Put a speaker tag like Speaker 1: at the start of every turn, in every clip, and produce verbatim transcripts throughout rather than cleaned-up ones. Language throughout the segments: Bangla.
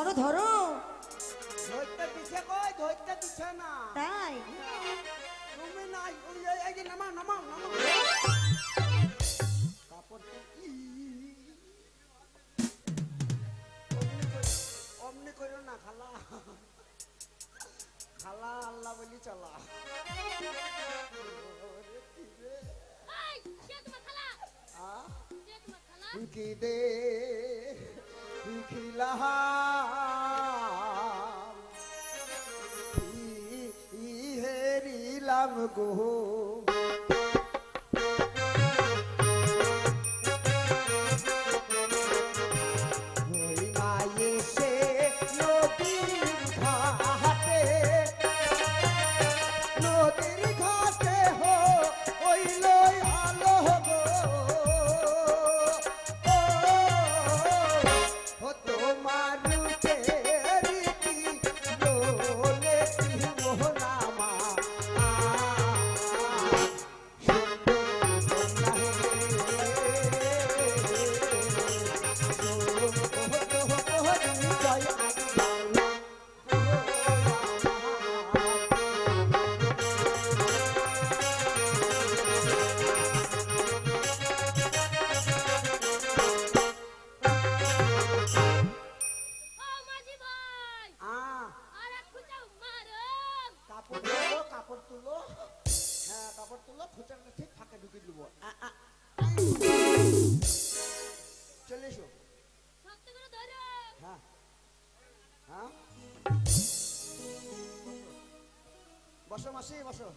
Speaker 1: ধরো ধরো
Speaker 2: ধরতে দিছে কই ধরতে দিছে না
Speaker 1: তাই
Speaker 2: তুমি নাই ওই এই যে নামা নামা নামা কাপড় কি অমনি কইরো না খালা খালা আল্লাহ বলি চালা কি দে খিলা হেরিলাম গো বসো মাসি বসো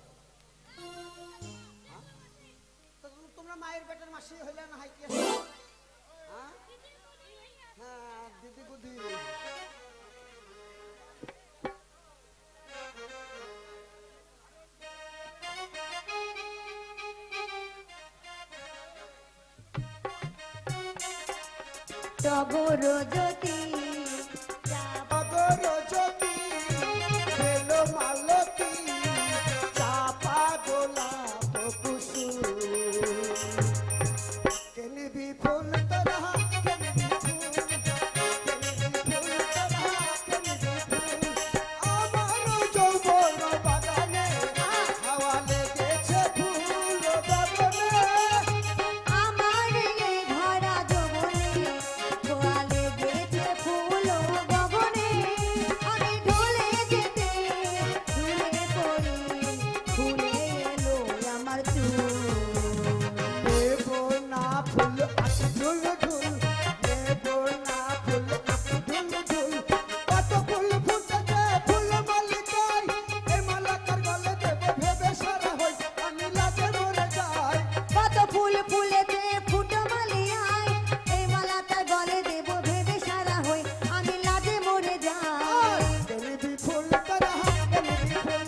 Speaker 2: তোমরা মায়ের পেটের মাসি হইলে না হাই কি হ্যাঁ হ্যাঁ দিদি বুদ্ধি
Speaker 1: টগর জ্যোতি
Speaker 2: টগর জ্যোতি বেলো মালতী চাপা গোলাপ কুসুম কেনিবি ফুল তোরা কেনিবি ফুল কেনিবি ফুল তোরা কেনিবি ফুল আমার যৌবন বাগানে হাওয়া লেগেছে ফুল বাগানে
Speaker 1: আমার এই ভরা যৌবনে ছোঁয়া লেগেছে ফুল গগনে আমি ঢলে যেতে ঝুলে পড়ি ফুলে এলো আমার চুল
Speaker 2: দেবো না ফুল আছি ঝুল ঝুল দেবো না ফুল আছি ঝুল ঝুল কত ফুল ফুটেছে ফুল মালিকাই এই মালাকার গলে দেবো ভেবে সারা হই আমি লাজে মরে যাই
Speaker 1: কত ফুল ফুলেছে ফুটো মালিয়ায় এই মালা তার গলে দেব ভেবে সারা হই আমি লাজে মরে যাই
Speaker 2: কেনিবি ফুল তোরা কেনিবি ফুল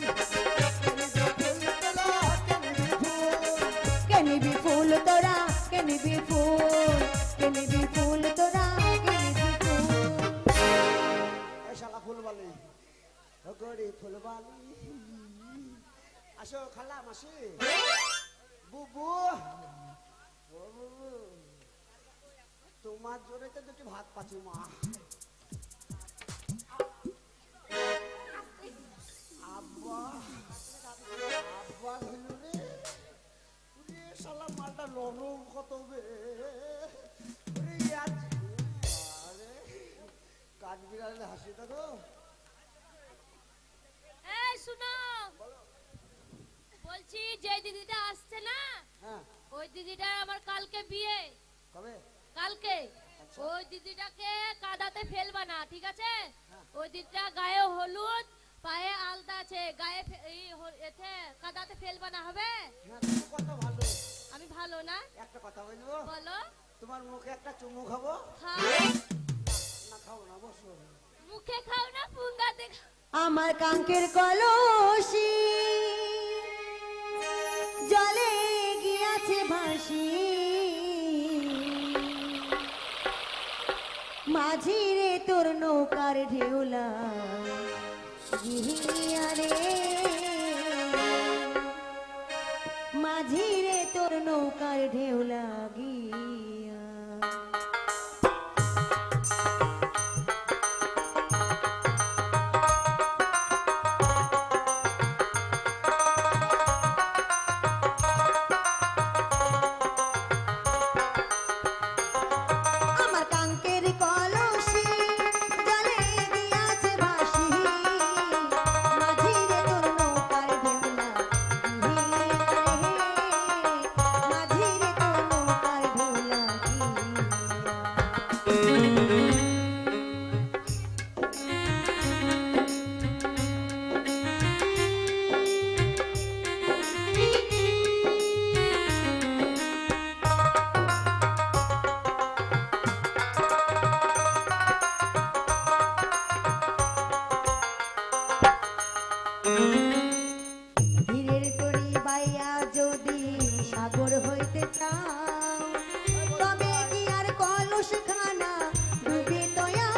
Speaker 2: কেনিবি ফুল তোরা কেনিবি ফুল
Speaker 1: কেনিবি ফুল কেনিবি ফুল তোরা কেনিবি ফুল
Speaker 2: এই শালা ফুলবালি গড়ি ফুলবালি আসো খালা মাসি বুবু ও বুবু তোমার জোরে তো দুটি ভাত পাচ্ছি মা আব্বা আব্বা হইল রে ওরে শালা মালটা নরম কত বে ওরে আজ আরে কাঠ বিড়ালে হাসি দেখো
Speaker 3: এই শুনো বলছি যে দিদিটা আসছে না
Speaker 2: হ্যাঁ
Speaker 3: ওই দিদিটা আমার কালকে বিয়ে
Speaker 2: কবে
Speaker 3: কালকে ওই দিদিটাকে কাদাতে ফেলবা না ঠিক আছে ওই দিদিটা গায়ে হলুদ পায়ে আলতা আছে গায়ে ফে- এই হ- এতে কাদাতে ফেলবা না হবে
Speaker 2: হ্যাঁ তুমি কত ভালো
Speaker 3: আমি ভালো না
Speaker 2: একটা কথা বলবো
Speaker 3: বলো
Speaker 2: তোমার মুখে একটা চুমু খাবো
Speaker 3: খাও
Speaker 2: না খাবো না বসো
Speaker 3: মুখে খাও না পুঙ্গাতে খাও
Speaker 1: আমার কাঙ্কের কলসি জলে গিয়াছে ভাসি মাঝি রে তোর নৌকার ঢেউলা গিয়া রে মাঝি রে তোর নৌকার ঢেউলা গিয়া সাগর হইতে চাও তবে কি আর কলস খানা ডুবিত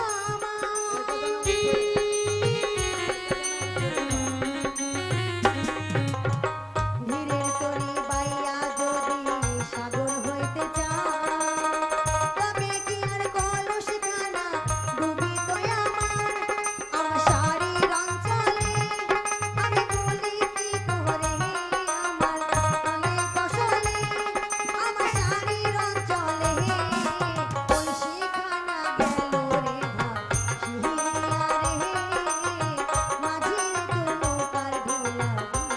Speaker 1: ধীরের তরি বাইয়া যদি সাগর হইতে চাও তবে কি আর কলস খানা ডুবিত আমার আমার শাড়ির অঞ্চলে আমি বলি কি করে আমার অনেক ফসলে আমার শাড়ির অঞ্চলে ওই শিখানা গেল রে ভাসিয়া রে মাঝির নৌকার ভোলা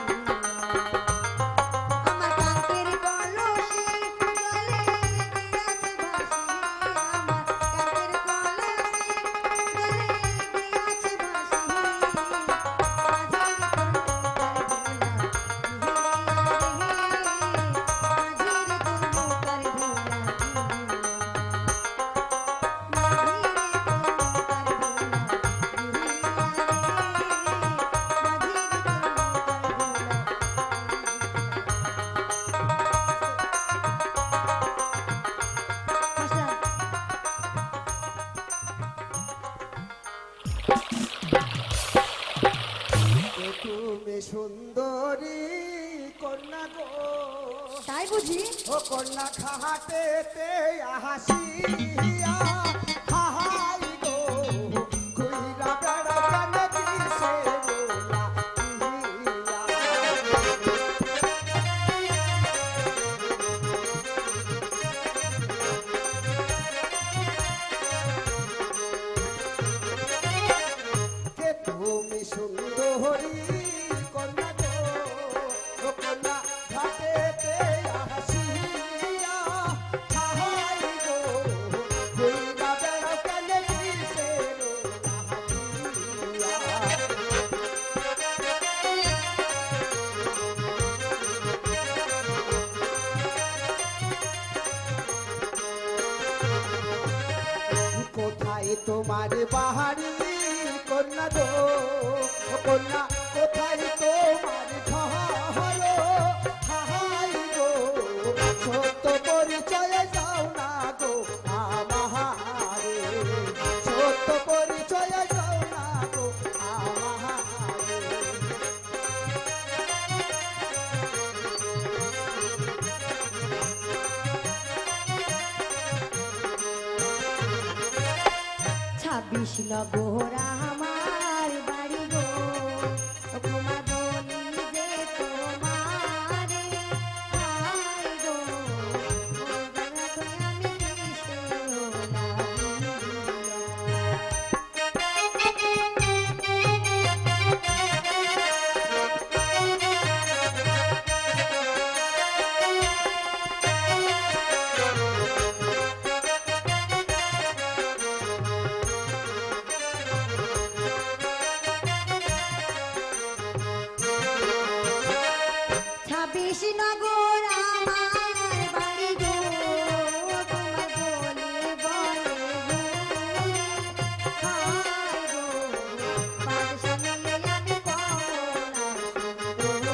Speaker 1: আমার কাকের কলসি জলে গিয়াছে ভাসিয়া আমার কাকের কলসি জলে গিয়াছে ভাসিয়া মাঝির নৌকার ভোলা
Speaker 2: তুমি সুন্দরী কন্যা গো
Speaker 1: তাই বুঝি
Speaker 2: ও কন্যা খাহাটেতে হাসিয়া হাহাই গো কইরা বেড়া কানে দিছে কে তুমি সুন্দরী কন্যা গো ও কন্যা ঘাটেতে হাসিয়া হাহাই গো কইরা বেড়া কানে দিছে কোথায় তোমার বাহারি কন্যা গো ও কন্যা কোথায় তোমার ঘর হাহাই গো সত্য পরিচয়ে যাও না গো আমারে সত্য পরিচয়ে যাও না গো আমারে
Speaker 1: ছাব্বিশ নগর আমার বাড়ি গো তোমার বলি যে তোমারে হাই গো ওই জায়গাতে আমি কিসে ছাব্বিশ নগর আমার বাড়ি গো তোমার বলি বলে ঘুরে হাই গো পাদশালী আমি কমলা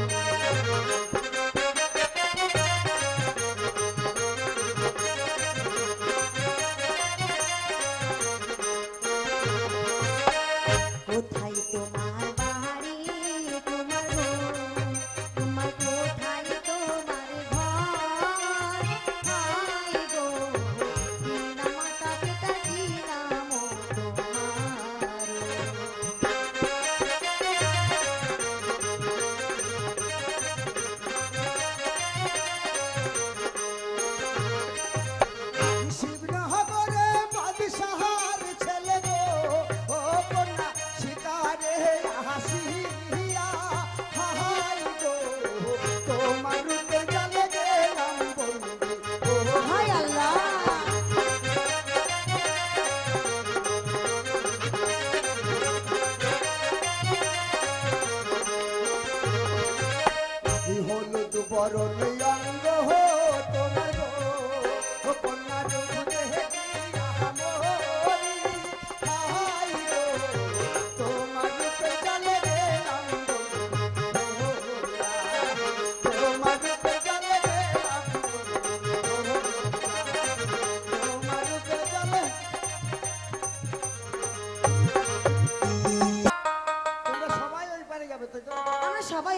Speaker 1: কোথায় তোমার বাড়ি তোমার গো তোমার কোথায় তোমার ঘর হাই গো কি নাম মাতা পিতা কি নাম তোমার
Speaker 2: শিবনগরে বাদশাহার ছেলে গো ও কন্যা শিকারে হাসিয়া হাহাই গো তোমার রূপে জালে গেলাম বন্দি ও
Speaker 1: হাই আল্লাহ
Speaker 2: হলুদ বরণ অঙ্গ হো তোমার গো ও কন্যা রূপ দেহে মরি হাই গো তোমার রূপে জালে গেলাম বন্দি তোমার রূপে জালে গেলাম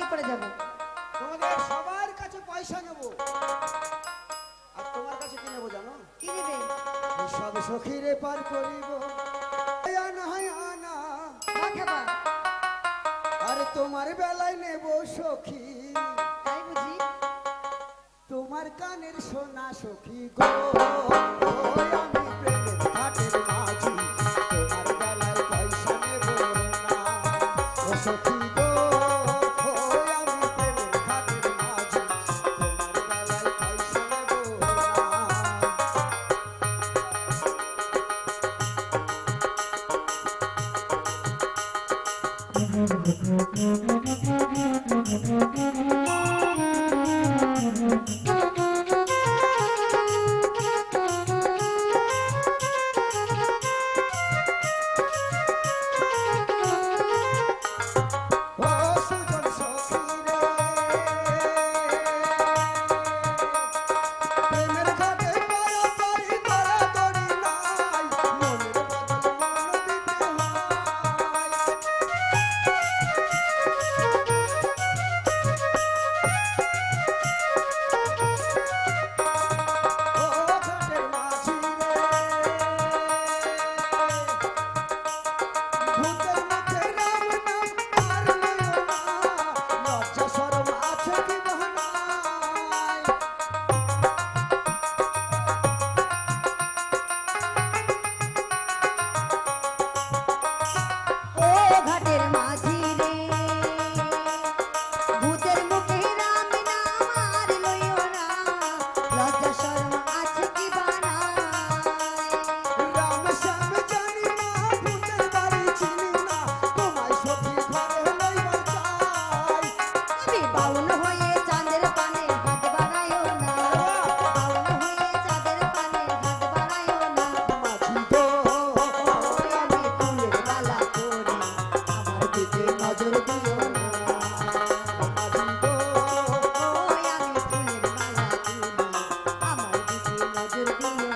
Speaker 1: বিয়ে করে যাব।
Speaker 2: তোমাদের সবার কাছে পয়সা নেব, আর তোমার কাছে কি নেবো জানো?
Speaker 1: কি নেবে?
Speaker 2: সব সখীরে পার করিব আনা আনা।
Speaker 1: মা খাবা?
Speaker 2: আরে তোমার বেলায় নেব সখী,
Speaker 1: তাই বুঝি?
Speaker 2: তোমার কানের সোনা সখী গো। ওই আমি প্রেমের ঘাটের মাঝি, তোমার বেলায় পয়সা নেব না ও সখী গো। ওই আমি প্রেমের ঘাটের মাঝি, তোমার বেলায় পয়সা নেব না। ও সুজন সখী রে, প্রেমের ঘাটে পারাপারি দরাদরি নাই, মনের বদল মন দিতে হয়। ও ঘাটের মাঝি রে, ভূতের মুখে রাম নাম আর লইও না, লজ্জা শরম আছে কি বহনায়।
Speaker 1: ও ঘাটের মাঝি রে, ভূতের মুখে রাম নাম আর লইও না, লজ্জা শরম আছে কি বানায়।
Speaker 2: রাম শ্যাম জানি না, ভূতের বাড়ি চিনি না, তোমায় সখী ঘরে লইবা চাই।
Speaker 1: আমি বাউল হয়ে চাঁদের পানে হাত বাড়াইও না, বাউল হয়ে চাঁদের পানে হাত বাড়াইও না।
Speaker 2: মাঝি গো,
Speaker 1: ওই আমি ফুলের মালা করি,
Speaker 2: আমার দিকে নজর দিও না। মাঝি গো,
Speaker 1: ওই আমি ফুলের মালা করি, আমার দিকে নজর দিও না।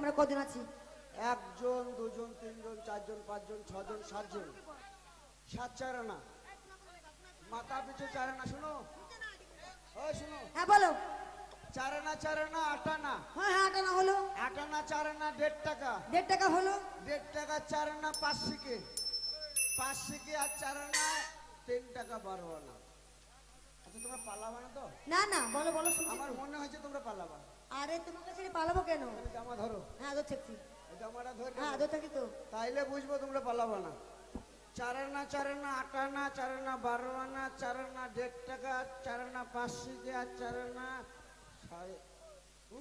Speaker 1: আমরা কদিন আছি?
Speaker 2: একজন, দুজন, তিনজন, চারজন, পাঁচজন, ছজন, সাতজন, সাত চার আনা মাথা পিছু চার আনা। শুনো, ওই শুনো,
Speaker 1: হ্যাঁ বলো।
Speaker 2: চার আনা চার আনা আট আনা।
Speaker 1: হ্যাঁ হ্যাঁ, আট আনা হলো।
Speaker 2: আট আনা চার আনা দেড় টাকা।
Speaker 1: দেড় টাকা হলো।
Speaker 2: দেড় টাকা চার আনা পাঁচ সিকে। পাঁচ সিকে আর চার আনা তিন টাকা বারো আনা। আচ্ছা তোমরা পালাবা না তো?
Speaker 1: না না, বলো বলো শুনছি।
Speaker 2: আমার মনে হয়েছে তোমরা পালাবা।
Speaker 1: আরে তোমার কাছে পালাবো কেন?
Speaker 2: তুমি জামা ধরো।
Speaker 1: হ্যাঁ ধর থাকছি।
Speaker 2: এই জামাটা ধরে
Speaker 1: হ্যাঁ ধর থাকি তো।
Speaker 2: তাইলে বুঝবো তোমরা পালাবা না। চার আনা চার আনা আট আনা চার আনা বারো আনা চার আনা দেড় টাকা চার আনা পাঁচ সিকে আর চার আনা সাড়ে। ও,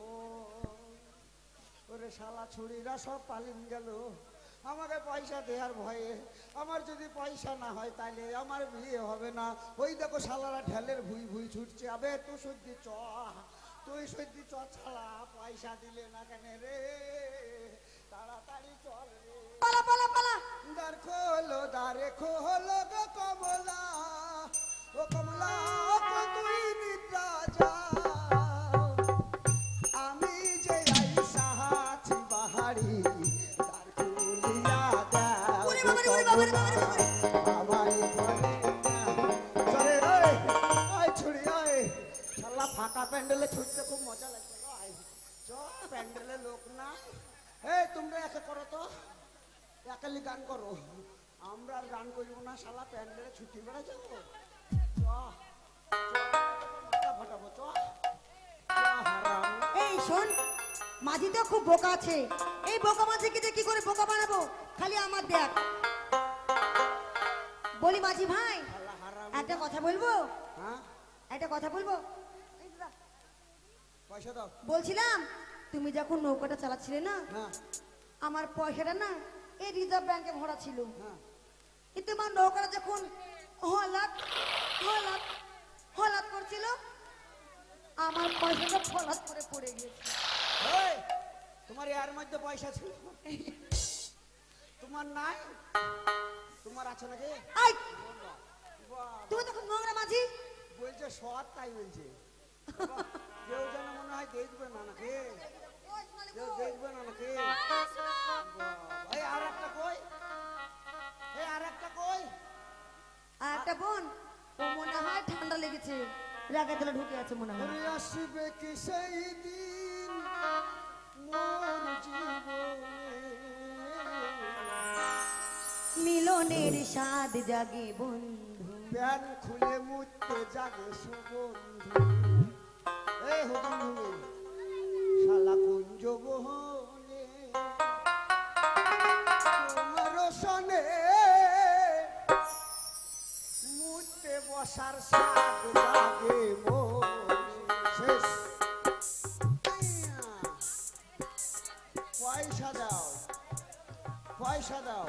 Speaker 2: ওরে শালা ছুরিরা সব পালিন গেল আমাকে পয়সা দেওয়ার ভয়ে। আমার যদি পয়সা না হয় তাহলে আমার বিয়ে হবে না। ওই দেখো শালারা ঢেলের ভুই ভুই ছুটছে। আবে তুই সত্যি চ, তুই সত্যি চ ছাড়া, পয়সা দিলে না কেন রে, তাড়াতাড়ি চল রে।
Speaker 1: পালা পালা পালা।
Speaker 2: দ্বার খোলো দ্বারে খোলো গো কমলা, ও কমলা ও তুই নিদ্রা যা, আমি যে আইসা আছি বাহারি, দ্বার খুলিয়া দাও
Speaker 1: ওরে বাবারে, ওরে বাবারে, বাবারে, বাবারে।
Speaker 2: আমায় বলে না। চলে ওই ওই ছুরি ওই শালা ফাঁকা প্যান্ডেলে ছুটতে খুব মজা লাগছে গো। আয় চ, প্যান্ডেলে লোক না। এই তোমরা একে করো তো, একালি গান করো, আমরা আর গান করবো না। শালা প্যান্ডেলে ছুটি বেড়া যাবো। চ ফাটাবো চ।
Speaker 1: এই শোন, মাঝি তো খুব বোকা আছে। এই বোকা মাঝিকে দিয়ে কি করে বোকা বানাবো? খালি আমার দেখ। বলি মাঝি ভাই,
Speaker 2: শালা হারাম।
Speaker 1: একটা কথা বলবো?
Speaker 2: হ্যাঁ
Speaker 1: একটা কথা বলবো?
Speaker 2: পয়সা দাও।
Speaker 1: বলছিলাম, তুমি যখন নৌকাটা চালাচ্ছিলে না,
Speaker 2: হ্যাঁ
Speaker 1: আমার পয়সাটা না এই রিজার্ভ ব্যাংকে ভরা ছিল।
Speaker 2: হ্যাঁ
Speaker 1: কিন্তু আমার নৌকাটা যখন হলাত হলাত হলাত করছিল, আমার পয়সাটা ফলাত করে পড়ে গেছে।
Speaker 2: এই, তোমার এর মধ্যে পয়সা ছিল? তোমার নাই? তোমার আছে নাকি?
Speaker 1: আই,
Speaker 2: বাহ,
Speaker 1: তুমি তখন নোংরা মাঝি।
Speaker 2: বলছে সৎ তাই বলছে। বাহ, কেউ যেন মনে হয় দেখবে না নাকি? কেউ দেখবে না নাকি? বাহ, এই আর একটা কই, এই আর একটা কই।
Speaker 1: আর একটা বোন, ও মনে হয় ঠান্ডা লেগেছে, রাগে তেলে ঢুকে আছে মনে হয়।
Speaker 2: ওরে আসবে কি সেই দিন মোর জীবনে,
Speaker 1: মিলনের স্বাদ জাগে বন্ধু।
Speaker 2: প্যান খুলে মুততে জাগে সুগন্ধি। এই হুদুম শালা কুঞ্জ বহনে তোমার সনে মুততে বসার স্বাদ জাগে মনে। শেষ। পয়সা দাও, পয়সা দাও,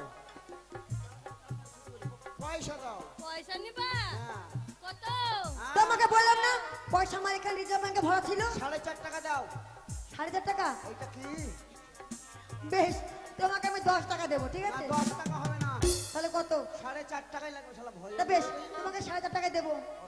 Speaker 2: পয়সা দাও।
Speaker 3: পয়সা নিবা?
Speaker 2: হ্যাঁ।
Speaker 3: কত?
Speaker 1: তোমাকে বললাম না পয়সা আমার এখানে রিজার্ভ ব্যাংকে ভরা ছিল।
Speaker 2: সাড়ে চার টাকা দাও।
Speaker 1: সাড়ে চার টাকা?
Speaker 2: এটা কি?
Speaker 1: বেশ, তোমাকে আমি দশ টাকা দেবো, ঠিক
Speaker 2: না,
Speaker 1: আছে?
Speaker 2: দশ টাকা হবে না,
Speaker 1: তাহলে কত?
Speaker 2: সাড়ে চার টাকাই লাগবে। শালা ভয়
Speaker 1: তা বেশ, তোমাকে সাড়ে চার টাকায় দেবো।
Speaker 2: ও